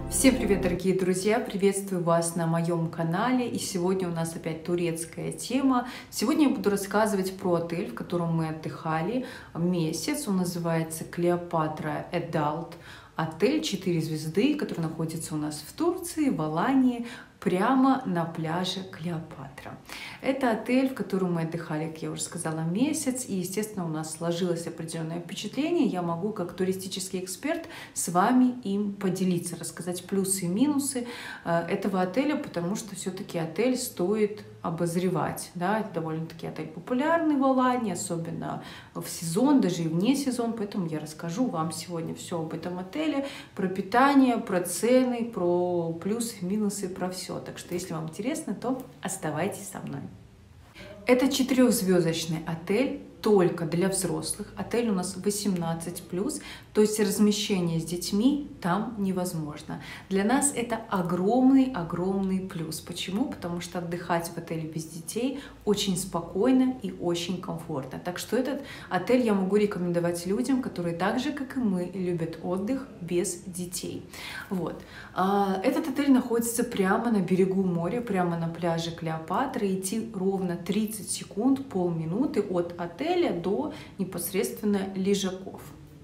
Всем привет, дорогие друзья! Приветствую вас на моем канале. И сегодня у нас опять турецкая тема. Сегодня я буду рассказывать про отель, в котором мы отдыхали месяц. Он называется Клеопатра Adult. Отель 4 звезды, который находится у нас в Турции, в Алании, прямо на пляже Клеопатра. Это отель, в котором мы отдыхали, как я уже сказала, месяц. И, естественно, у нас сложилось определенное впечатление. Я могу, как туристический эксперт, с вами им поделиться, рассказать плюсы и минусы этого отеля, потому что все-таки отель стоит обозревать. Да? Это довольно-таки отель популярный в Алании, особенно в сезон, даже и вне сезон. Поэтому я расскажу вам сегодня все об этом отеле, про питание, про цены, про плюсы, минусы, про все. Так что, если вам интересно, то оставайтесь со мной. Это 4-звездочный отель только для взрослых. Отель у нас 18+, то есть размещение с детьми там невозможно. Для нас это огромный плюс. Почему? Потому что отдыхать в отеле без детей очень спокойно и очень комфортно. Так что этот отель я могу рекомендовать людям, которые так же, как и мы, любят отдых без детей. Вот. Этот отель находится прямо на берегу моря, прямо на пляже Клеопатры. Идти ровно 30 секунд, полминуты от отеля до непосредственно лежаков.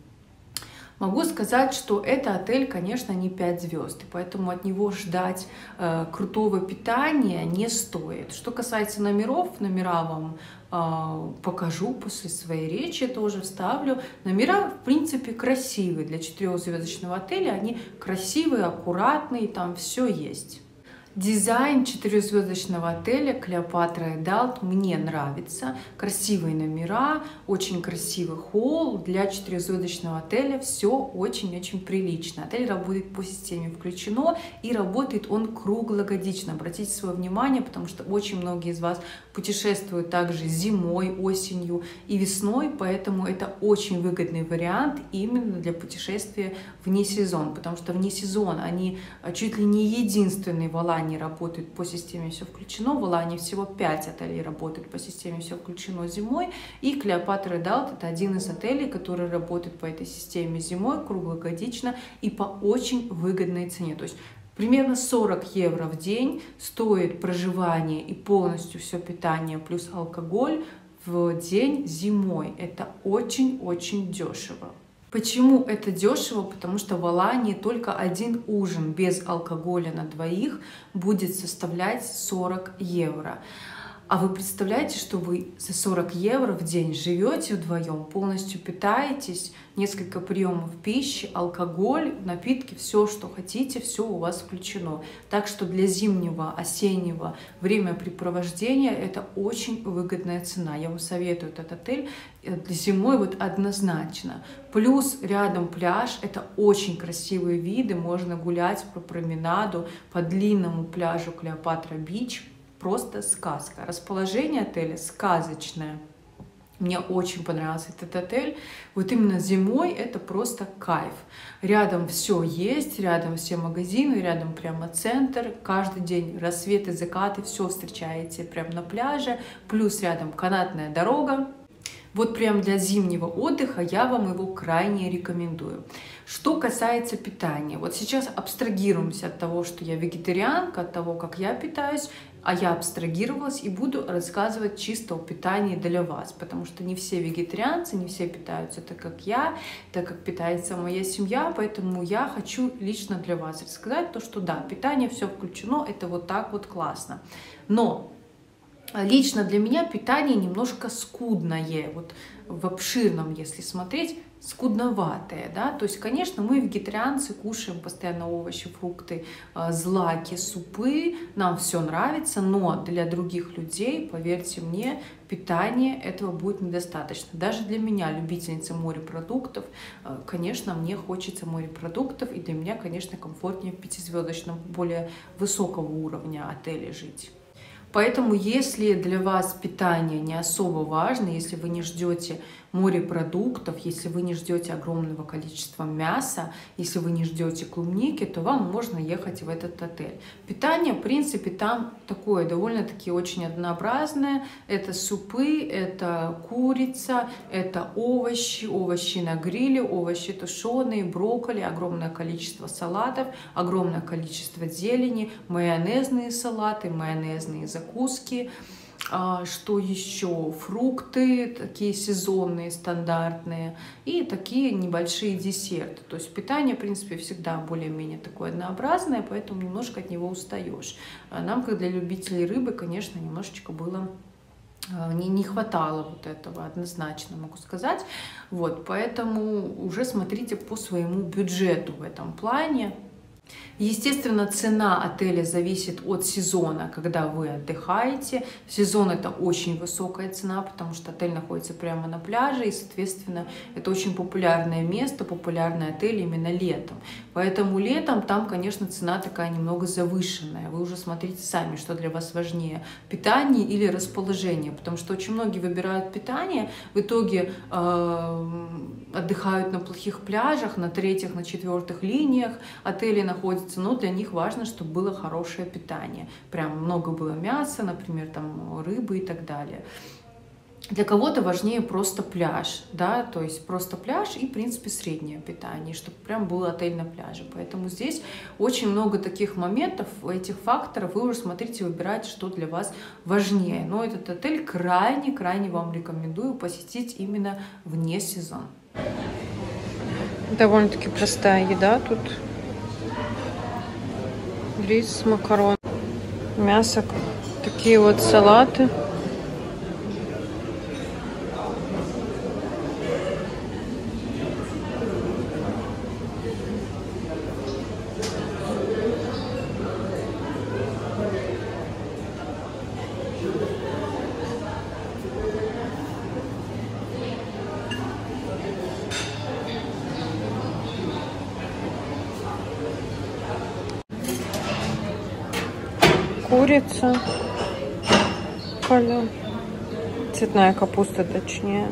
Могу сказать, что это отель, конечно, не 5 звезд, и поэтому от него ждать крутого питания не стоит. Что касается номеров, номера вам покажу после своей речи, тоже вставлю. Номера, в принципе, красивые. Для 4-звездочного отеля они красивые, аккуратные, там все есть. Дизайн 4-звездочного отеля Клеопатра Adult мне нравится. Красивые номера, очень красивый холл. Для 4-звездочного отеля все очень-очень прилично. Отель работает по системе включено, и работает он круглогодично. Обратите свое внимание, потому что очень многие из вас путешествуют также зимой, осенью и весной, поэтому это очень выгодный вариант именно для путешествия вне сезон, потому что вне сезон они чуть ли не единственные в Алании работают по системе «Все включено». В Алании всего 5 отелей работают по системе «Все включено» зимой. И Клеопатра Adult — это один из отелей, который работает по этой системе зимой круглогодично и по очень выгодной цене. То есть примерно 40 евро в день стоит проживание и полностью все питание плюс алкоголь в день зимой. Это очень-очень дешево. Почему это дешево? Потому что в Алании только один ужин без алкоголя на двоих будет составлять 40 евро. А вы представляете, что вы за 40 евро в день живете вдвоем, полностью питаетесь, несколько приемов пищи, алкоголь, напитки, все, что хотите, все у вас включено. Так что для зимнего, осеннего времяпрепровождения это очень выгодная цена. Я вам советую этот отель для зимой вот однозначно. Плюс рядом пляж, это очень красивые виды, можно гулять по променаду, по длинному пляжу Клеопатра Бич. Просто сказка. Расположение отеля сказочное. Мне очень понравился этот отель. Вот именно зимой это просто кайф. Рядом все есть, рядом все магазины, рядом прямо центр. Каждый день рассветы, закаты, все встречаете прямо на пляже. Плюс рядом канатная дорога. Вот прям для зимнего отдыха я вам его крайне рекомендую. Что касается питания, вот сейчас абстрагируемся от того, что я вегетарианка, от того, как я питаюсь, а я абстрагировалась и буду рассказывать чисто о питании для вас, потому что не все вегетарианцы, не все питаются так, как я, так, как питается моя семья, поэтому я хочу лично для вас рассказать то, что да, питание все включено, это вот так вот классно. Но лично для меня питание немножко скудное, вот в обширном, если смотреть, скудноватое, да, то есть, конечно, мы, вегетарианцы, кушаем постоянно овощи, фрукты, злаки, супы, нам все нравится, но для других людей, поверьте мне, питания этого будет недостаточно. Даже для меня, любительницы морепродуктов, конечно, мне хочется морепродуктов, и для меня, конечно, комфортнее в 5-звездочном, более высокого уровня отеле жить. Поэтому, если для вас питание не особо важно, если вы не ждете морепродуктов, если вы не ждете огромного количества мяса, если вы не ждете клубники, то вам можно ехать в этот отель. Питание, в принципе, там такое довольно-таки очень однообразное. Это супы, это курица, это овощи, овощи на гриле, овощи тушеные, брокколи, огромное количество салатов, огромное количество зелени, майонезные салаты, майонезные закуски. Что еще? Фрукты, такие сезонные, стандартные, и такие небольшие десерты. То есть питание, в принципе, всегда более-менее такое однообразное, поэтому немножко от него устаешь. Нам, как для любителей рыбы, конечно, немножечко было... Не хватало вот этого, однозначно могу сказать. Вот, поэтому уже смотрите по своему бюджету в этом плане. Естественно, цена отеля зависит от сезона, когда вы отдыхаете. В сезон это очень высокая цена, потому что отель находится прямо на пляже, и, соответственно, это очень популярное место, популярный отель именно летом. Поэтому летом там, конечно, цена такая немного завышенная. Вы уже смотрите сами, что для вас важнее, питание или расположение, потому что очень многие выбирают питание, в итоге отдыхают на плохих пляжах, на третьих, на четвертых линиях отели находятся, но для них важно, чтобы было хорошее питание. Прям много было мяса, например, там рыбы и так далее. Для кого-то важнее просто пляж, да, то есть просто пляж и, в принципе, среднее питание, чтобы прям был отель на пляже. Поэтому здесь очень много таких моментов, этих факторов, вы уже смотрите, выбирайте, что для вас важнее. Но этот отель крайне вам рекомендую посетить именно вне сезона. Довольно-таки простая еда тут. Рис, макарон, мясо, такие вот салаты. Курица, цветная капуста, точнее.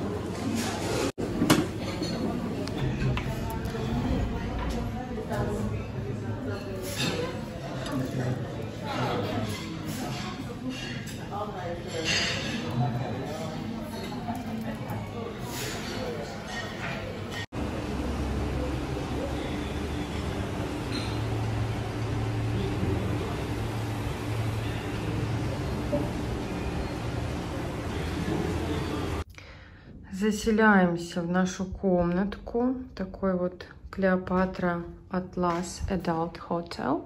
Заселяемся в нашу комнатку. Такой вот Клеопатра Atlas Adult Hotel.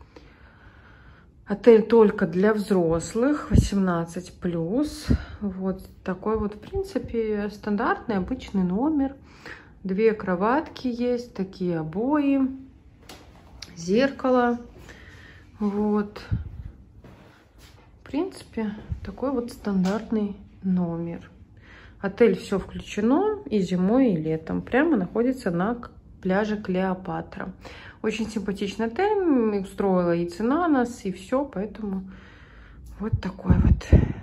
Отель только для взрослых, 18+. Вот такой вот, в принципе, стандартный, обычный номер. 2 кроватки есть, такие обои, зеркало. Вот. В принципе, такой вот стандартный номер. Отель все включено и зимой, и летом. Прямо находится на пляже Клеопатра. Очень симпатичный отель. Устроила и цена нас, и все. Поэтому вот такой вот